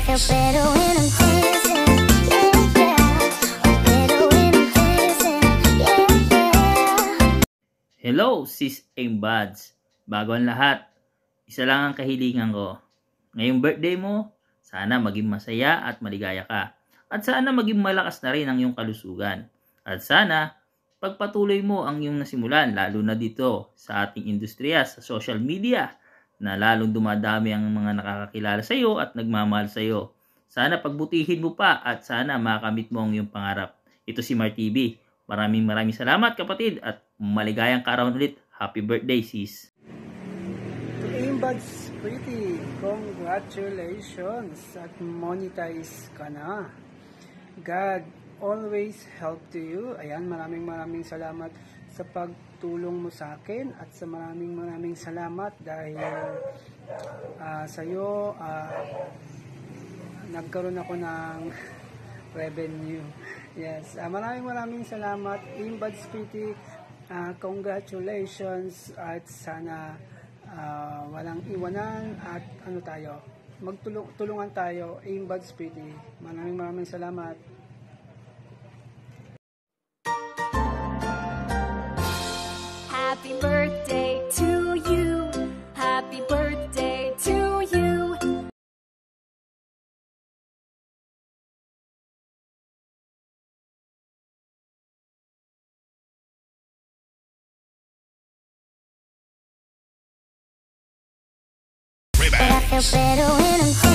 feel better when I'm dancing, yeah, yeah. Better when I'm dancing, yeah, yeah. Hello, sis and buds. Bago ang lahat, isa lang ang kahilingan ko. Ngayong birthday mo, sana maging masaya at maligaya ka. At sana maging malakas na rin ang iyong kalusugan. At sana, pagpatuloy mo ang iyong nasimulan, lalo na dito sa ating industriya, sa social media, na lalong dumadami ang mga nakakakilala sa iyo at nagmamahal sa iyo. Sana pagbutihin mo pa at sana makamit mo ang iyong pangarap. Ito si Mar TV. Maraming salamat kapatid at maligayang kaarawan ulit. Happy birthday sis! To Aimbuds Pretty, congratulations at monetize ka na. God always help to you. Ayan, maraming salamat sa pagtulong mo sa akin at sa maraming salamat dahil sa iyo nagkaroon ako ng revenue. Yes, maraming salamat Aimbuds Pretty. Congratulations at sana walang iwanan at magtulungan tayo. Aimbuds Pretty, maraming salamat. Happy birthday to you. Happy birthday to you. But I feel better when I'm